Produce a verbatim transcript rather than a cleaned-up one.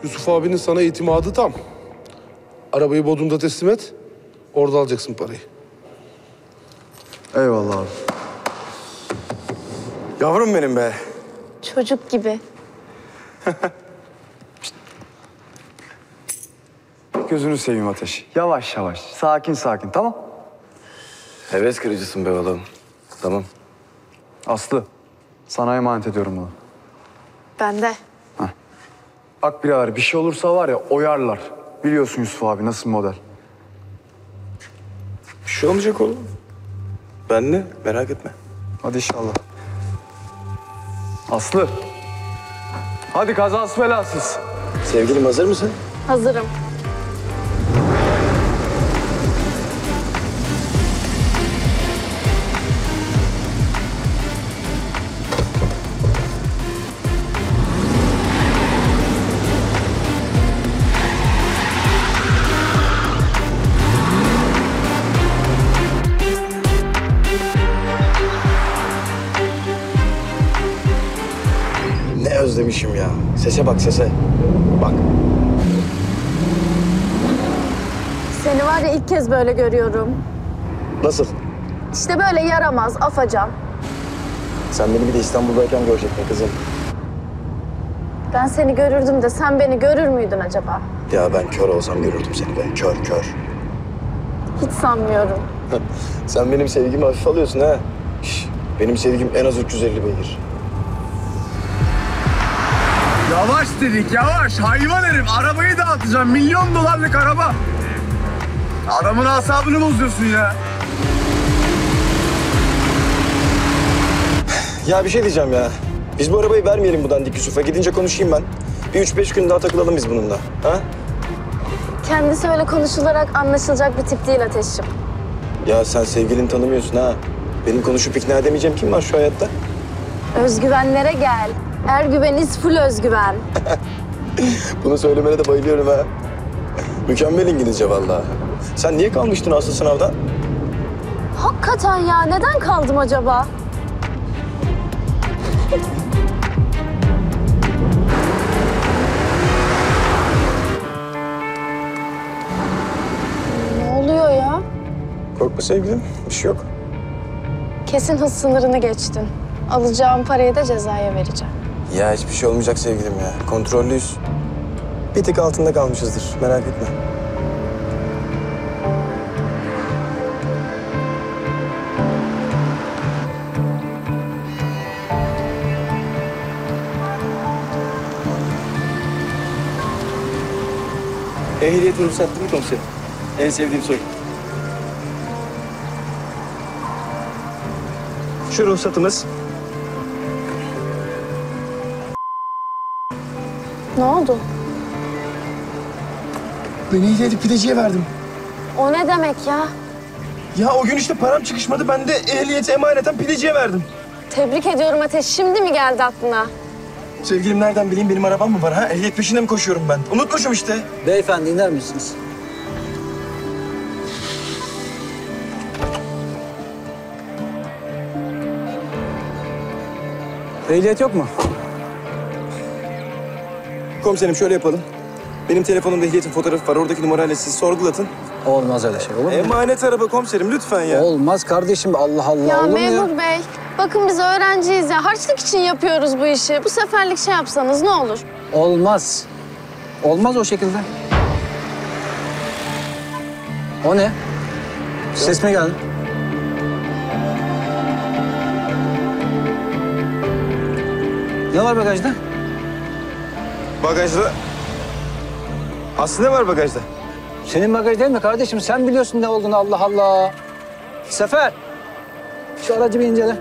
Yusuf abinin sana itimadı tam. Arabayı Bodrum'da teslim et. Orada alacaksın parayı. Eyvallah abi. Yavrum benim be. Çocuk gibi. Gözünü seveyim Ateş. Yavaş yavaş. Sakin sakin, tamam? Heves kırıcısın be oğlum. Tamam. Aslı, sana emanet ediyorum bunu. Ben de. Bak birader, bir şey olursa var ya oyarlar. Biliyorsun Yusuf abi nasıl model. Bir şey olmayacak oğlum. Ben de merak etme. Hadi inşallah. Aslı. Hadi kazasız belasız. Sevgilim hazır mısın? Hazırım. Ne özlemişim ya. Sese bak sese. Bak. Seni var ya ilk kez böyle görüyorum. Nasıl? İşte böyle yaramaz, afacan. Sen beni bir de İstanbul'dayken görecektin kızım. Ben seni görürdüm de sen beni görür müydün acaba? Ya ben kör olsam görürdüm seni be. Kör kör. Hiç sanmıyorum. Sen benim sevgimi hafif alıyorsun ha. Şş, benim sevgim en az üç yüz elli beygir. Yavaş dedik yavaş. Hayvan herif. Arabayı dağıtacağım. Milyon dolarlık araba. Adamın asabını bozuyorsun ya. Ya bir şey diyeceğim ya. Biz bu arabayı vermeyelim bu dandik Yusuf'a. Gidince konuşayım ben. Bir üç beş gün daha takılalım biz bununla. Ha? Kendisi öyle konuşularak anlaşılacak bir tip değil Ateş'im. Ya sen sevgilini tanımıyorsun ha. Benim konuşup ikna edemeyeceğim kim var şu hayatta? Özgüvenlere gel. Ergüveniz full özgüven. Bunu söylemene de bayılıyorum ha. Mükemmel İngilizce vallahi. Sen niye kalmıştın asıl sınavdan? Hakikaten ya, neden kaldım acaba? Ne oluyor ya? Korkma sevgilim, bir şey yok. Kesin hız sınırını geçtin. Alacağım parayı da cezaya vereceğim. Ya hiçbir şey olmayacak sevgilim ya. Kontrollüyüz. Bir tık altında kalmışızdır, merak etme. Ehliyet ruhsatlı mı komiserim? En sevdiğim soru. Şu ruhsatımız. Ne oldu? Ben ehliyeti pideciye verdim. O ne demek ya? Ya o gün işte param çıkışmadı. Ben de ehliyeti emaneten pideciye verdim. Tebrik ediyorum Ateş. Şimdi mi geldi aklına? Sevgilim nereden bileyim benim arabam mı var ha? Ehliyet peşinde mi koşuyorum ben? Unutmuşum işte. Beyefendi iner misiniz? Ehliyet yok mu? Komiserim şöyle yapalım. Benim telefonumda ehliyetin fotoğrafı var. Oradaki numarayla siz sorgulatın. Olmaz öyle şey olur mu? Emanet araba komiserim lütfen ya. Olmaz kardeşim Allah Allah Ya olur mu memur ya? bey, bakın biz öğrenciyiz ya. Harçlık için yapıyoruz bu işi. Bu seferlik şey yapsanız ne olur? Olmaz. Olmaz o şekilde. O ne? Ses mi geldi? Ne var bagajda? Bagajda... Aslı ne var bagajda? Senin bagaj değil mi kardeşim? Sen biliyorsun ne olduğunu Allah Allah. Sefer. Şu aracı bir incele.